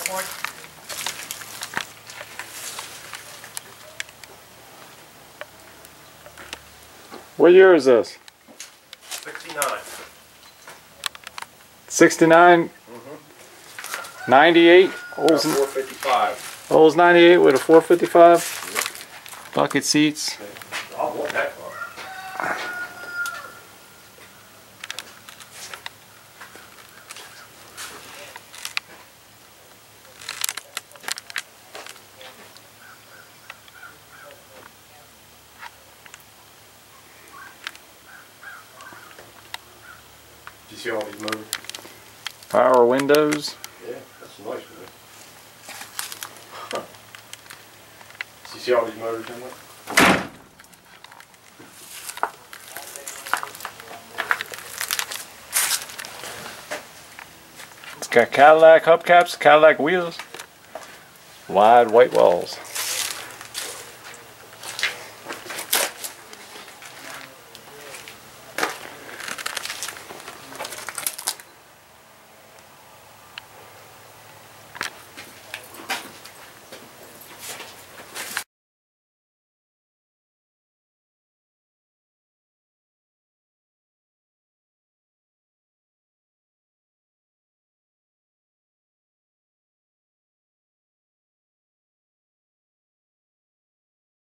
point? What year is this? 69. 69? 98? Olds 455. Olds 98 with a 455? Bucket seats. I want that car. Did you see all these motors? Power windows. Yeah, that's a nice one. Did you see all these motors in there? It's got Cadillac hubcaps, Cadillac wheels. Wide white walls.